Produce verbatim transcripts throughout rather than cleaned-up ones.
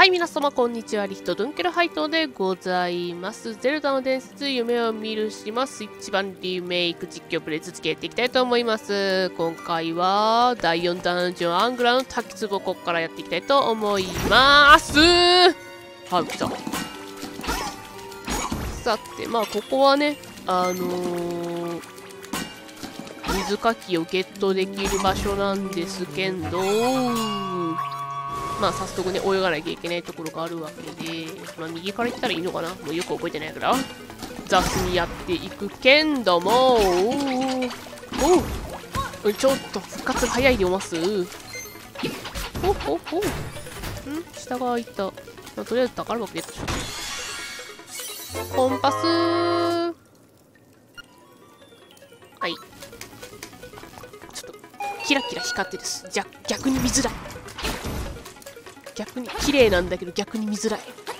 はい、皆様、こんにちは。リヒト・ドゥンケルハイトでございます。ゼルダの伝説、夢を見るします。一番リメイク実況プレイ続けていきたいと思います。今回は、だいよんダンジョンアングラの滝壺、ここからやっていきたいと思います。はい、来た。さて、まあ、ここはね、あのー、水かきをゲットできる場所なんですけど、まあ早速ね、泳がなきゃいけないところがあるわけで、まあ右から行ったらいいのかな、もうよく覚えてないから、雑にやっていくけんども、おおちょっと復活が早いでおます。ほほほん下が開いた。まあ、とりあえず宝箱ゲットしよう。コンパスーはい。ちょっと、キラキラ光ってです。じゃ、逆に見づらい。逆に綺麗なんだけど逆に見づらい。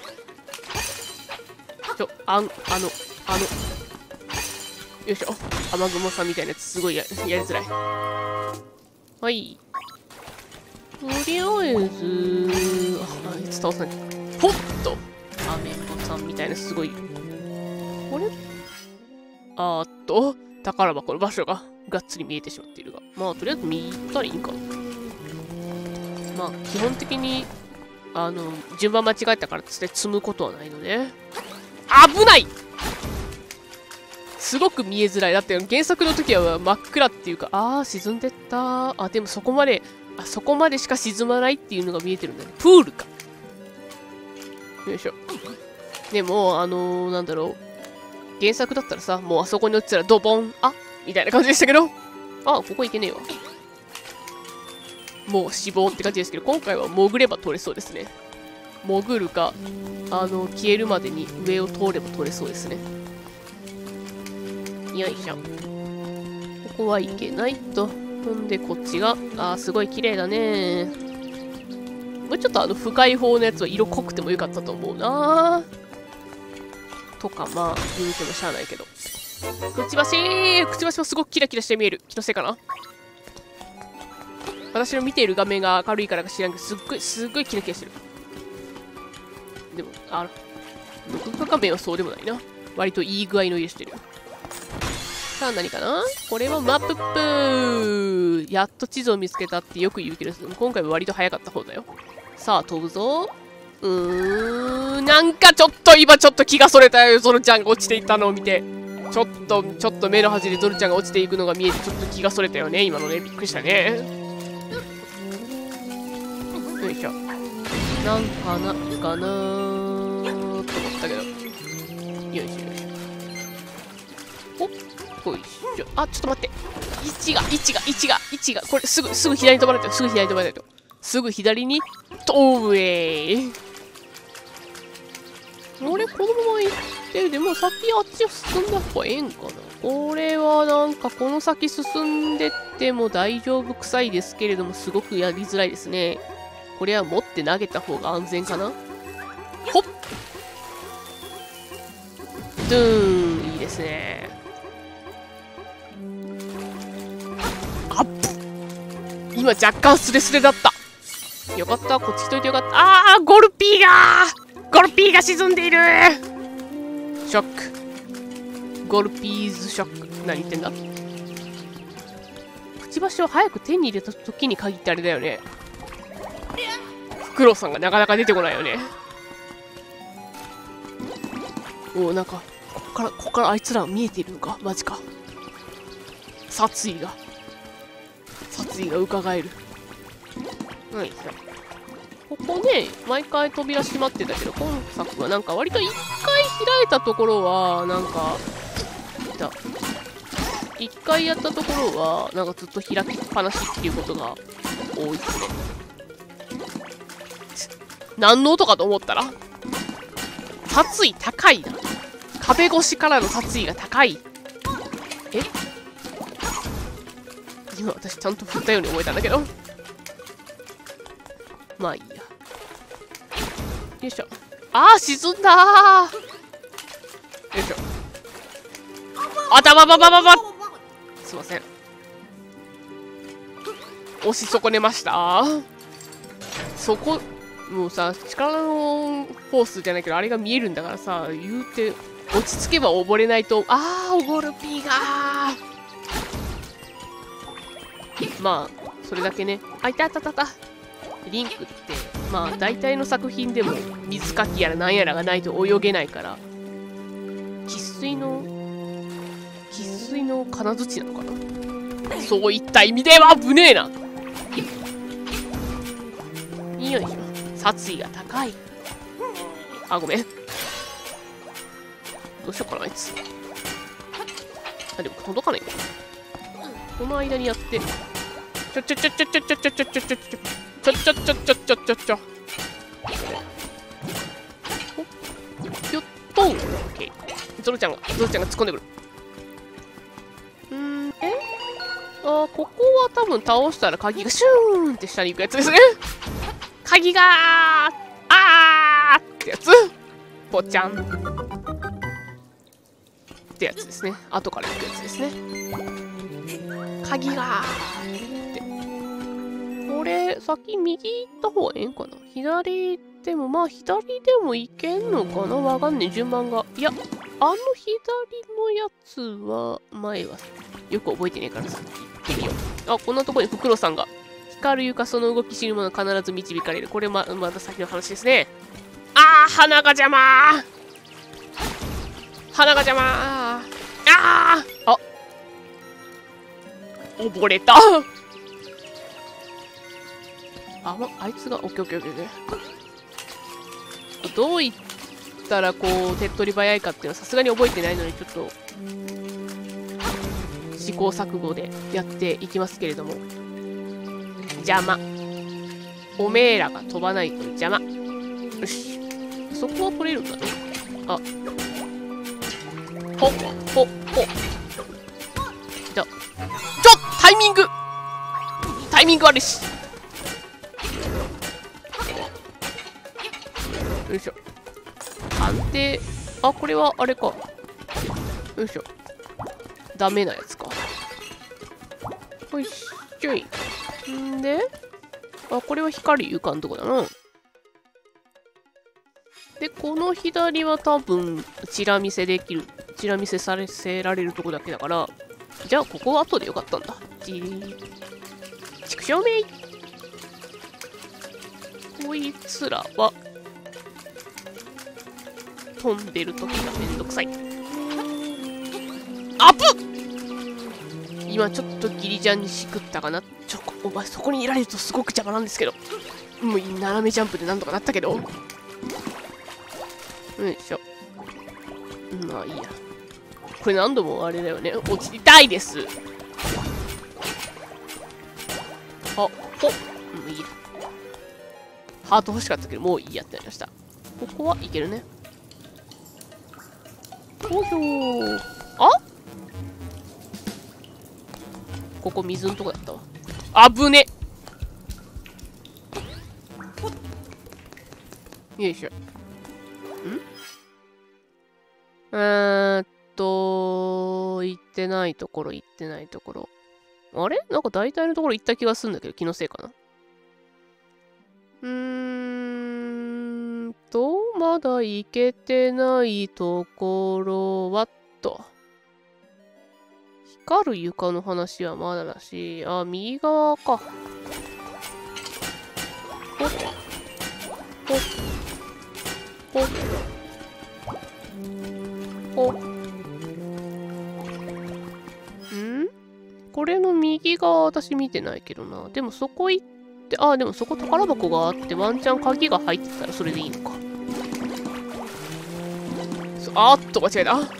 ちょあんあのあのよいしょ、雨雲さんみたいなやつすごい や, やりづらい。はい、とりあえずああいつ倒さないポッと雨雲さんみたいなすごい。あれあーっと宝箱の場所ががっつり見えてしまっているが、まあとりあえず見たらいいんかな。まあ基本的にあの順番間違えたからつって積むことはないので、危ない。すごく見えづらい。だって原作の時は真っ暗っていうか、ああ沈んでった。あでもそこまであそこまでしか沈まないっていうのが見えてるんだね。プールか。よいしょ。でもあのー、なんだろう、原作だったらさ、もうあそこに落ちたらドボンあみたいな感じでしたけど、あここ行けねえわ。もう死亡って感じですけど、今回は潜れば取れそうですね。潜るか、あの、消えるまでに上を通れば取れそうですね。よいしょ。ここはいけないと。ほんで、こっちが、あー、すごい綺麗だね。もうちょっとあの、深い方のやつは色濃くてもよかったと思うな。とか、まあ、言うてもしゃあないけど。くちばしーくちばしもすごくキラキラして見える。気のせいかな。私の見ている画面が明るいからか知らんけど、すっごい、すっごいキラキラしてる。でも、あら、録画画面はそうでもないな。割といい具合の色してる。さあ、何かな？これはマップップー。やっと地図を見つけたってよく言うけど、今回は割と早かった方だよ。さあ、飛ぶぞ。うーん、なんかちょっと今ちょっと気がそれたよ。ゾルちゃんが落ちていったのを見て。ちょっと、ちょっと目の端でゾルちゃんが落ちていくのが見えて、ちょっと気がそれたよね。今のね、びっくりしたね。よいしょ。なんかな、かなーと思ったけど。よいしょよいしょ。おっ、よいしょ。あ、ちょっと待って。位置が、位置が、位置が、位置が。これ、すぐ、すぐ左に飛ばないと。すぐ左に飛ばないと。すぐ左に、飛ぶえー。あれ、このまま行って、でも先あっちを進んだ方がええんかな。これはなんか、この先進んでっても大丈夫くさいですけれども、すごくやりづらいですね。これは持って投げた方が安全かな。ほっドゥーンいいですね。アップ今若干スレスレだった。よかった、こっち来といてよかった。あーゴルピーがゴルピーが沈んでいる。ショック。ゴルピーズショック。何言ってんだ。くちばしを早く手に入れた時に限ってあれだよね。フクロウさんがなかなか出てこないよね。おお、なんかここからここからあいつら見えているのか。マジか。殺意が殺意がうかがえる。はい、ここね毎回扉閉まってたけど、今作はなんか割と一回開いたところはなんかいた一回やったところはなんかずっと開きっぱなしっていうことが多いですね。何の音かと思ったら殺意高いな。壁越しからの殺意が高い。え今私ちゃんと振ったように思えたんだけど、まあいいや。よいしょ。あー沈んだー。よいしょ。あたばばばばばすいません、押し損ねました。そこもうさ、力のフォースじゃないけど、あれが見えるんだからさ、言うて、落ち着けば溺れないと、あー、溺るピーがー。まあ、それだけね。あ、いたたたた。リンクって、まあ、大体の作品でも、水かきやらなんやらがないと泳げないから、生粋の、生粋の金槌なのかな。そういった意味では危ねえな。よいしょ。殺意が高い。あ、ごめん。どうしようかな、あいつ。あ、でも届かないんだ。この間にやって。ちょちょちょちょちょちょちょちょちょちょちょちょちょちょちょちょちょちょちょ。よっとー。オッケー。ゾロちゃんが、ゾロちゃんが突っ込んでくる。うーん、えあー、ここは多分倒したら鍵がシューンって下に行くやつですね。鍵がーあーってやつぽちゃんってやつですね。後から行くやつですね。鍵がーってこれ先右行った方がええんかな。左行ってもまあ左でも行けんのかな。わかんねえ順番が。いやあの左のやつは前はよく覚えてねえからさ行ってみよう。あ、こんなとこにフクロさんが。光る床その動き知る者必ず導かれる。これままた先の話ですね。あー鼻が邪魔ー鼻が邪魔ーあーあ溺れたあ、ま、あいつがオッケーオッケーオッケーオッケー。どういったらこう手っ取り早いかっていうのはさすがに覚えてないのでちょっと試行錯誤でやっていきますけれども、邪魔。おめえらが飛ばないと邪魔。よし。そこは取れるんだね。あ。ほっ、ほっ、ほっ。じゃ、ちょっタイミングタイミング悪いし。よいしょ。安定。あ、これはあれか。よいしょ。ダメなやつか。よいしょい。んで、あ、これは光床のとこだな。で、この左は多分、チラ見せできる。チラ見せさせられるとこだけだから、じゃあ、ここは後でよかったんだ。ちー。畜生めい。こいつらは、飛んでる時がめんどくさい。あぶっ今ちょっとギリジャンにしくったかな。ちょ、お前そこにいられるとすごく邪魔なんですけど。もう斜めジャンプでなんとかなったけど。よいしょ。まあいいや。これ何度もあれだよね。落ちたいです。あ、ほっ。もういいや。ハート欲しかったけど、もういいやってなりました。ここはいけるね。ほひょー。あここ水のとこだったわ。あぶねよいしょ。んえーっと、行ってないところ、行ってないところ。あれなんか大体のところ行った気がするんだけど、気のせいかな。うーんと、まだ行けてないところはっと。光る床の話はまだだし、あ、右側か。ほっ。ほっ。ほっ。ほっ。んこれの右側私見てないけどな。でもそこ行って、あ、でもそこ宝箱があって、ワンチャン鍵が入ってたらそれでいいのか。あーっと、間違えた。待ち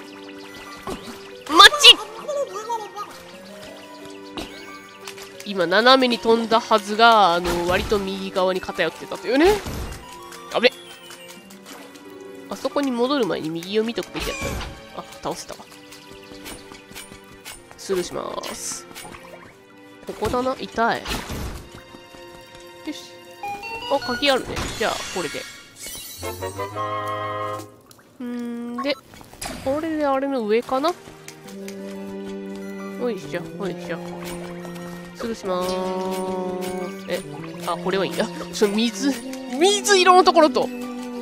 今、斜めに飛んだはずが、あの、割と右側に偏ってたというね。あぶね。あそこに戻る前に右を見とくべきやったな。あ、倒せたわ。スルーしまーす。ここだな。痛い。よし。あ、鍵あるね。じゃあ、これで。んーで、これであれの上かな。おいしょ、おいしょ。スルーしまーす。え、あ、これはいいんだ。ちょ、水、 水色のところと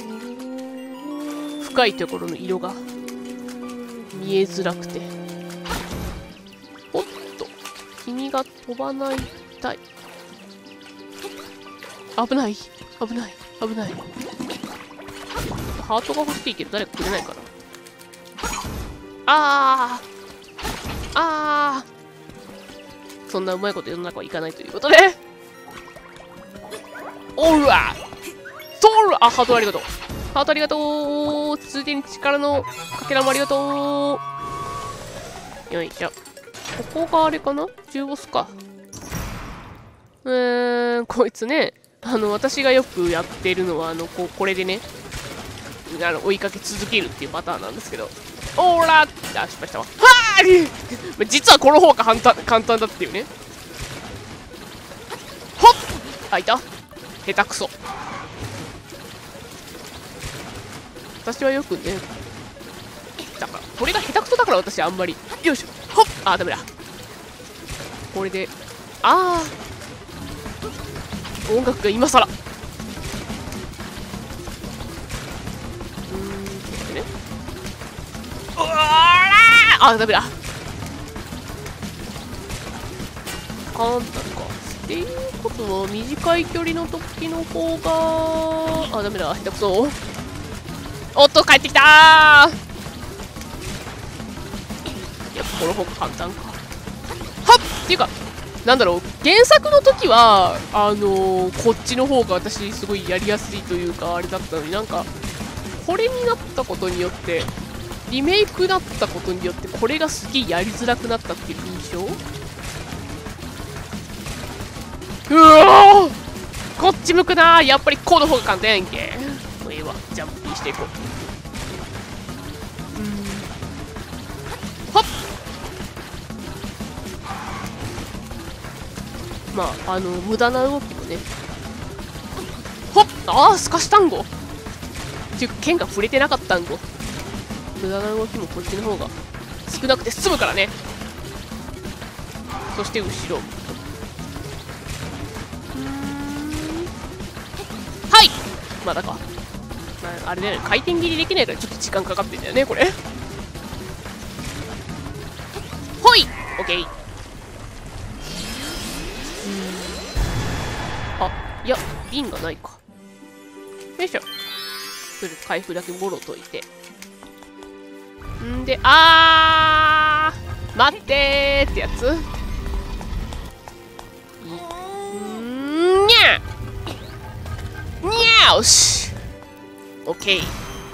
深いところの色が見えづらくて、おっと君が飛ばないたい。危ない危ない危ない。ハートが欲しいけど誰かくれないかな。あーあー、そんなうまいこと世の中はいかないということで、おらそら、あ、ハートありがとう、ハートありがとう、ついでに力のかけらもありがとう。よいしょ。ここがあれかな、中ボスか。うーん、こいつね、あの私がよくやってるのはあのここれでね、あの追いかけ続けるっていうパターンなんですけど、おーらー、あ、失敗したわ。はー実はこの方が簡単簡単だっていうね。ほっ、あ、いた、下手くそ。私はよくね、だからこれが下手くそだから私あんまり、よいしょ、ほっ、あ、ダメだ。これで、あー、音楽が今更。うーん、ですね。うわー、あ、ダメだ。簡単か。っていうことは短い距離の時の方が、あ、ダメだ、下手くそ。おっと、帰ってきたー。やっぱこの方が簡単か。はっ、っていうか、なんだろう、原作の時はあのー、こっちの方が私すごいやりやすいというかあれだったのに、なんかこれになったことによって、リメイクだったことによってこれがすげえやりづらくなったっていう印象。うわー、こっち向くなー。やっぱりこうの方が簡単やんけ。もうええわ、ジャンプしていこう。うん、はっ、まあ、あの無駄な動きもね。ほっ、ああ、すかし単語っていうか剣が触れてなかったんご。無駄な動きもこっちの方が少なくて済むからね。そして後ろ、はい、まだか、まあ、あれだよね、回転切りできないからちょっと時間かかってんだよねこれ。ほい、オッケー。あ、いや、瓶がないか。よいしょ。とりあえず回復だけもろといて。んで、あー、待ってーってやつ。んにゃーにゃー、よし。オッケー。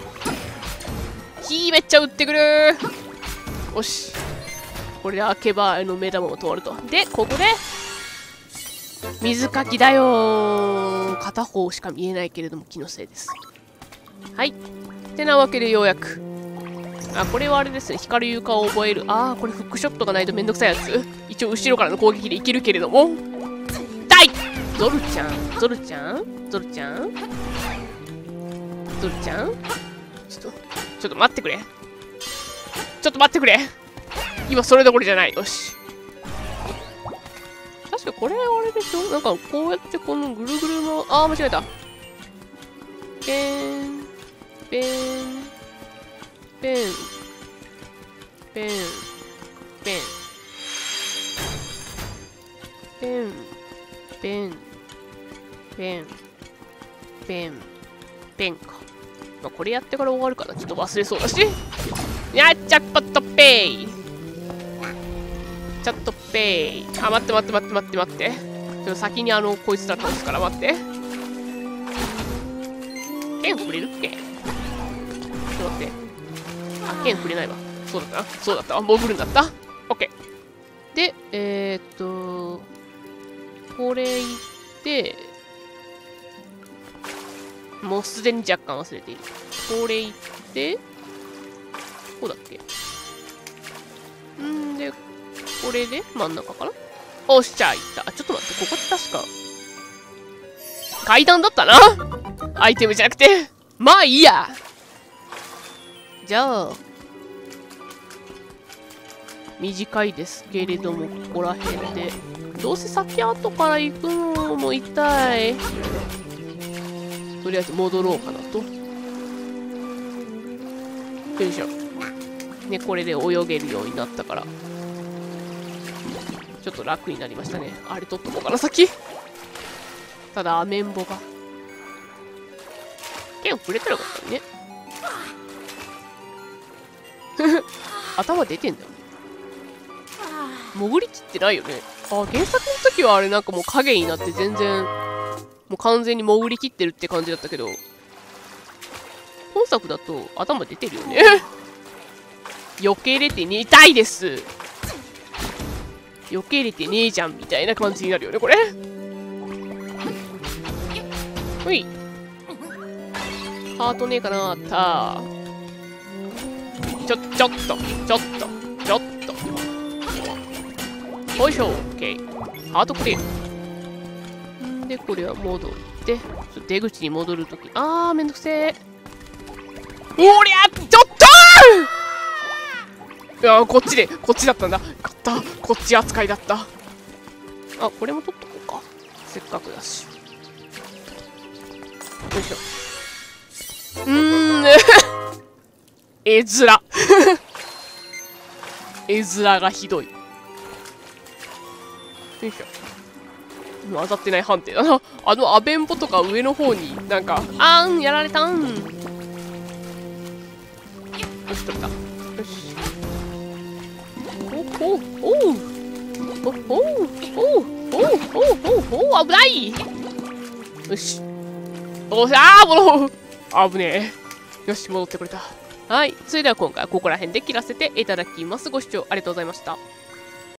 火めっちゃ撃ってくるー。よし。これで開けばあの目玉を通ると。で、ここで、水かきだよー。片方しか見えないけれども気のせいです。はい。ってなわけでようやく。あ、これはあれですね。光る床を覚える。ああ、これフックショットがないとめんどくさいやつ。一応後ろからの攻撃でいけるけれども。だいゾルちゃんゾルちゃんゾルちゃんゾルちゃんちょっと、ちょっと待ってくれ。ちょっと待ってくれ。今それどころじゃない。よし。確かこれあれでしょ、なんかこうやってこのぐるぐるの、ああ、間違えた。ペン、ペン、ペン、ペン、ペン、ペン、ペン、ペン、ペン、ペンか。まあ、これやってから終わるかな。ちょっと忘れそうだし。やっちゃっぱっとペイ。ちょっとペイ。あ、待って待って待って待って待って。ちょっと先にあの、こいつら倒すから待って。剣触れるっけ？ちょっと待って。あ、剣触れないわ。そうだったな。そうだったわ。潜るんだった。オッケー。で、えー、っと、これいって、もうすでに若干忘れている。これいって、こうだっけ？んで、これで真ん中かな？おっしゃ、いった。ちょっと待って、ここって確か、階段だったな。アイテムじゃなくて。まあいいや。じゃあ、短いですけれども、ここら辺で。どうせ先後から行くのも痛い。 とりあえず戻ろうかなと。よいしょ。ね、これで泳げるようになったから、ちょっと楽になりましたね。あれ取っとこうかな、先。ただ、アメンボが。剣をくれたらよかったね。頭出てんだよ。潜りきってないよね。あ、原作の時はあれなんかもう影になって全然、もう完全に潜りきってるって感じだったけど、本作だと頭出てるよね。避けれてね、痛いです。避けれてねえじゃんみたいな感じになるよね、これ。ほい。ハートねえかなあったー。ちょ、ちょっと、ちょっと、ちょっと。よいしょ、オッケー。ハートクリア。んで、これは戻って、出口に戻るとき。あー、めんどくせえ。おりゃ、ちょっとーいやー、こっちで、こっちだったんだ。よかった。こっち扱いだった。あ、これも取っとこうか。せっかくだし。よいしょ。うーん。絵面。絵面がひどい。よいしょ。当たってない判定だな。あのアベンボとか上の方になんか、あーん、やられたん。よし、取れた。よし。おおおおおおおおおお危ない。よし。おしゃー、もう危ねえ。よし、戻ってくれた。はい。それでは今回はここら辺で切らせていただきます。ご視聴ありがとうございました。